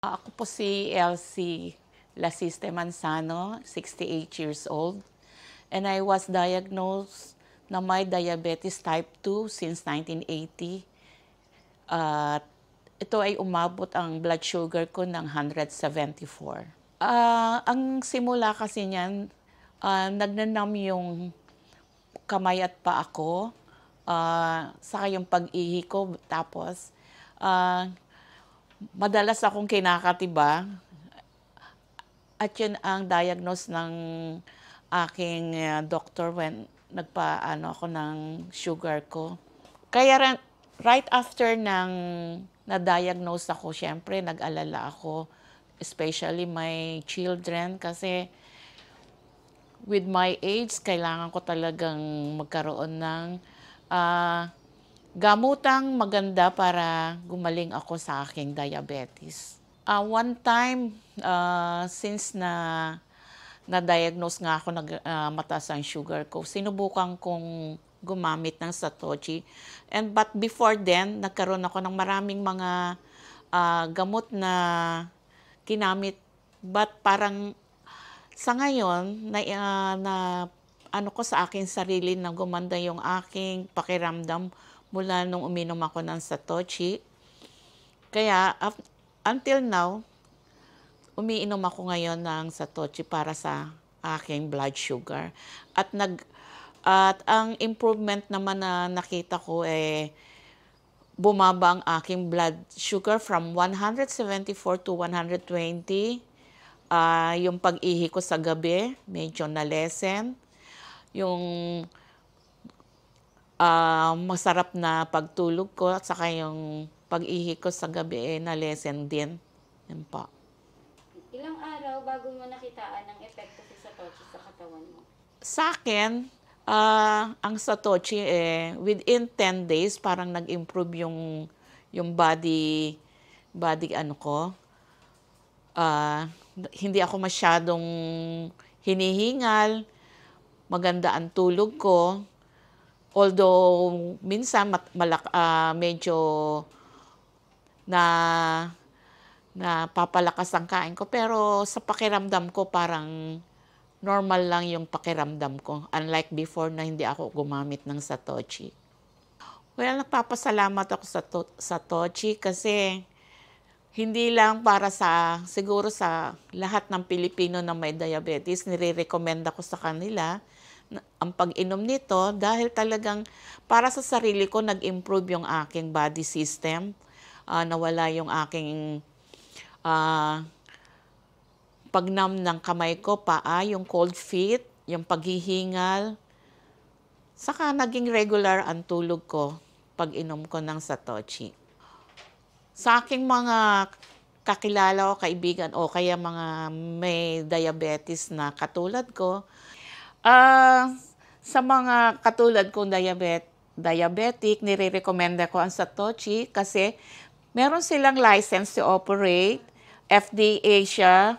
Ako po si Elsie Lasiste Manzano, 68 years old. And I was diagnosed na may diabetes type 2 since 1980. At ito ay umabot ang blood sugar ko ng 174. Ang simula kasi niyan, nagnanam yung kamay at paa ko, saka yung pag-ihi ko, tapos madalas akong kinakatiba. At yun ang diagnose ng aking doctor when nagpaano ako ng sugar ko. Kaya right after nang na-diagnose ako, syempre nag-alala ako, especially my children, kasi with my age, kailangan ko talagang magkaroon ng gamutang maganda para gumaling ako sa aking diabetes. One time, since na-diagnose nga ako, mataas ang sugar ko, sinubukan kong gumamit ng Satochi. But before then, nagkaroon ako ng maraming mga gamot na ginamit. But parang sa ngayon, ano ko sa aking sarili na gumanda yung aking pakiramdam mula nung uminom ako ng Satochi. Kaya until now, umiinom ako ngayon ng Satochi para sa aking blood sugar. At ang improvement naman na nakita ko bumaba ang aking blood sugar from 174 to 120. Yung pag-ihi ko sa gabi, medyo na-lessen. Yung masarap na pagtulog ko at saka yung pag-ihi ko sa gabi na-lessen din. Yan po. Ilang araw bago mo nakitaan ang epekto sa Satochi sa katawan mo? Sa akin, ang Satochi, within 10 days, parang nag-improve yung body ano ko. Hindi ako masyadong hinihingal, maganda ang tulog ko. Although, minsan medyo napapalakas ang kain ko, pero sa pakiramdam ko parang normal lang yung pakiramdam ko. Unlike before na hindi ako gumamit ng Satochi. Well, nagpapasalamat ako sa Satochi kasi hindi lang para siguro sa lahat ng Pilipino na may diabetes, nire-recommend ako sa kanila ang pag-inom nito dahil talagang para sa sarili ko nag-improve yung aking body system. Nawala yung aking pagnam ng kamay ko, paa, yung cold feet, yung paghihingal. Saka naging regular ang tulog ko pag inom ko ng Satochi. Sa aking mga kakilala o kaibigan o kaya mga may diabetes na katulad ko, sa mga katulad kong diabetic, nire-recommenda ko ang Satochi kasi meron silang license to operate, FDA siya.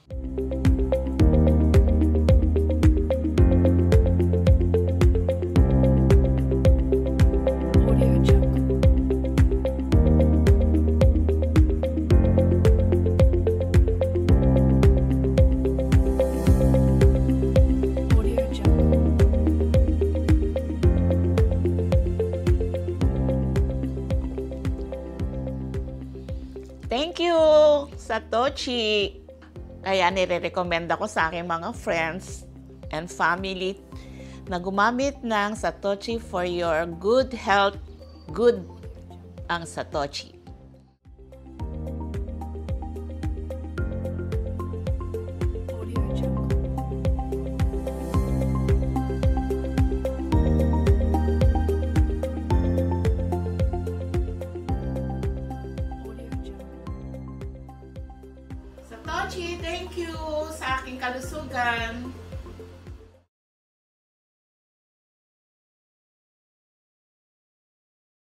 Thank you, Satochi! Kaya nire-recommend ako sa aking mga friends and family na gumamit ng Satochi for your good health. Good ang Satochi. Satochi, thank you sa aking kalusugan.